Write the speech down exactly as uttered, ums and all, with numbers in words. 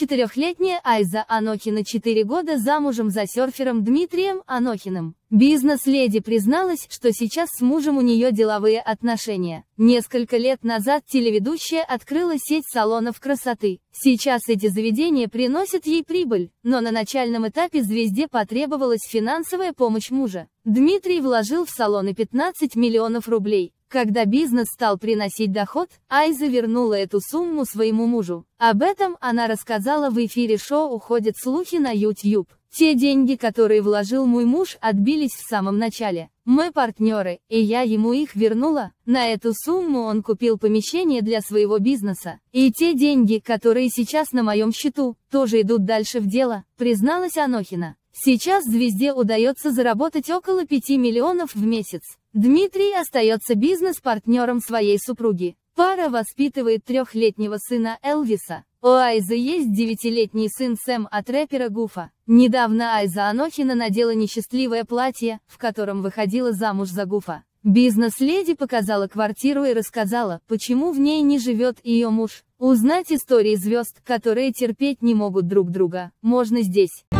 тридцатичетырёхлетняя Айза Анохина четыре года замужем за серфером Дмитрием Анохиным. Бизнес-леди призналась, что сейчас с мужем у нее деловые отношения. Несколько лет назад телеведущая открыла сеть салонов красоты. Сейчас эти заведения приносят ей прибыль, но на начальном этапе звезде потребовалась финансовая помощь мужа. Дмитрий вложил в салоны пятнадцать миллионов рублей. Когда бизнес стал приносить доход, Айза вернула эту сумму своему мужу. Об этом она рассказала в эфире шоу «Уходят слухи» на YouTube. Те деньги, которые вложил мой муж, отбились в самом начале. Мы партнеры, и я ему их вернула. На эту сумму он купил помещение для своего бизнеса. И те деньги, которые сейчас на моем счету, тоже идут дальше в дело, призналась Анохина. Сейчас звезде удается заработать около пяти миллионов в месяц. Дмитрий остается бизнес-партнером своей супруги. Пара воспитывает трехлетнего сына Элвиса. У Айзы есть девятилетний сын Сэм от рэпера Гуфа. Недавно Айза Анохина надела несчастливое платье, в котором выходила замуж за Гуфа. Бизнес-леди показала квартиру и рассказала, почему в ней не живет ее муж. Узнать истории звезд, которые терпеть не могут друг друга, можно здесь.